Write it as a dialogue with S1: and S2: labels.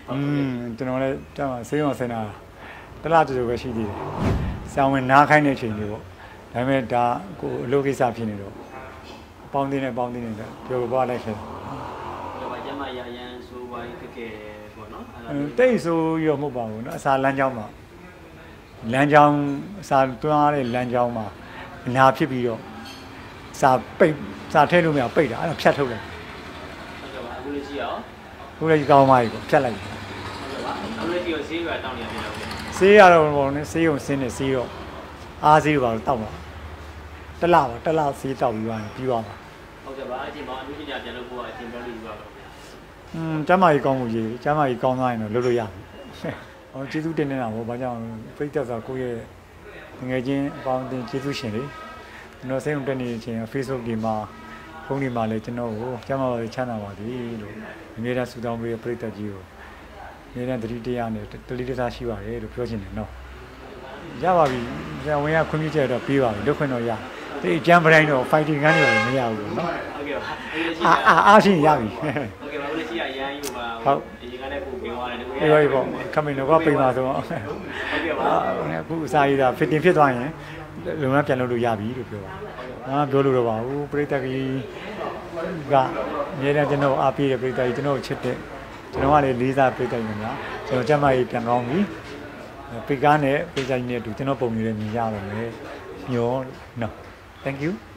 S1: ကျွန်တော်လည်းတောင်းဆေးရုံဆင်းတာတလားတူတူပဲရှိသေးတယ်။ဆောင်းဝင်နားခိုင်းတဲ့အချိန်တွေပေါ့။ဒါပေမဲ့ဒါကိုအလုပ်ကိစ္စဖြစ်နေတော့ပေါင်းတင်းနဲ့ပြောသွားလိုက်ခဲ့
S2: ။ဘာကျမရရန်ဆိုဝိုင်းကဲပေါ့နော်
S1: ။တိတ်ဆိုရောမဟုတ်ပါဘူးနော်။အစာလမ်းကြောင်းမှာလမ်းကြောင်းအစာတွန်းရတဲ့လမ်းကြောင်းမှာအနာဖြစ်ပြီးတော့စာပိတ်စာထဲလို့မရပိတ်တာအဲ့ဒါဖြတ်ထုတ်လိုက်
S2: အခုလေးရှိရော
S1: အခုလေးကောင်းပါပြီပေါ့ဖြတ်လိုက်
S2: အခုလေးရှိရောဆေးရွာတောင်းနေရတယ်
S1: ဆေးရတော့ဘောနဲ့ဆေးရုံဆင်းနေဆေးတော့အားဆေးပါတော့တောက်ပါတလားဆေးတောက်ပြီးသွားမှာ
S2: ဟုတ်ကဲ့ပါအချင်းမောင်အမှုပညာပြန်လုပ်ဖို့အချင်းပြောလို့ယူပါတော့
S1: ကျမ်းမာရေးကောင်းမှုရေးကျမ်းမာရေးကောင်းသွားရင်တော့လုပ်လို့ရပြီဟောကျေးဇူးတင်နေတာပေါ့ဘာကြောင့်ပြိတ္တဆိုကိုယ့်ရဲ့ငွေချင်းအပေါင်းအသင်းကျေးဇူးရှင်လေကျွန်တော်စိတ်ဝင်တက်နေတဲ့အချိန် Facebook ဒီမှာဖုန်းဒီမှာလည်းကျွန်တော်ကိုကျမ်းမာရေးချမ်းသာပါသည်လို့အမြဲတမ်းဆုတောင်းပေးပြိတ္တကြီးကိုအမြဲတမ်းတတိတရားနဲ့တတိတရားရှိပါတယ်လို့ပြောချင်တယ်နော်ရပါပြီဆရာဝန်ကခွင့်ပြုချက်တော့ပေးပါပြီလုပ်ခွင့်တော့ရဒီအကျမ်းပတိုင်းတော့ fighting ကန်းတွေမရဘူးနော်
S2: ဟုတ်ကဲ့
S1: ပါအားရှိရပြီ
S2: ဟုတ်ကဲ့ပါဦးလေးရှိရရမ်းယူပါ
S1: ဟုတ်
S2: ဒီကနေ့ကိုပြင်သွားတယ်တကယ်
S1: အေးပေါ့ခမင်းတော့ပြင်ပါဆိုတော့
S2: ဟုတ်ကဲ့ပါ
S1: အခုအစာရည်တာ fitting ဖြစ်သွားရင်လုံလပြန်လုပ်လို့ရပြီလို့ပြောပါပြောလို့တော့ပါဘူးပရိသတ်ကြီးကအများနဲ့ကျွန်တော်အားပေးတဲ့ပရိသတ်ကြီးကျွန်တော်ချစ်တဲ့ကျွန်တော်ကလည်းလေးစားပရိသတ်ကြီးများကျွန်တော်ကျမကြီးပြန်ကောင်းပြီပိကားနဲ့ပရိသတ်ကြီးနဲ့အတူကျွန်တော်ပုံမြင်ရမြင်ရတော့မယ်မျောနော် thank you